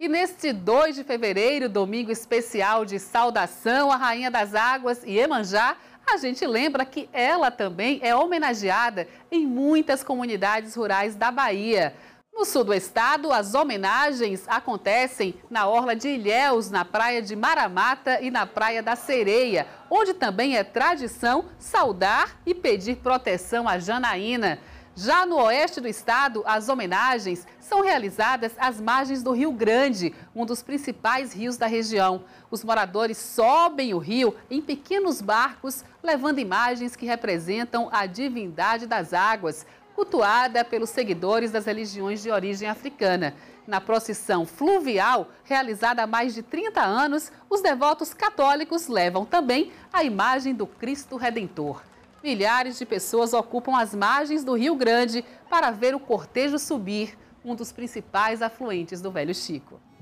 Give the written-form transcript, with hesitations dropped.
E neste 2 de fevereiro, domingo especial de saudação à Rainha das Águas, Iemanjá, a gente lembra que ela também é homenageada em muitas comunidades rurais da Bahia. No sul do estado, as homenagens acontecem na orla de Ilhéus, na praia de Maramata e na praia da Sereia, onde também é tradição saudar e pedir proteção à Janaína. Já no oeste do estado, as homenagens são realizadas às margens do Rio Grande, um dos principais rios da região. Os moradores sobem o rio em pequenos barcos, levando imagens que representam a divindade das águas, cultuada pelos seguidores das religiões de origem africana. Na procissão fluvial, realizada há mais de 30 anos, os devotos católicos levam também a imagem do Cristo Redentor. Milhares de pessoas ocupam as margens do Rio Grande para ver o cortejo subir, um dos principais afluentes do Velho Chico.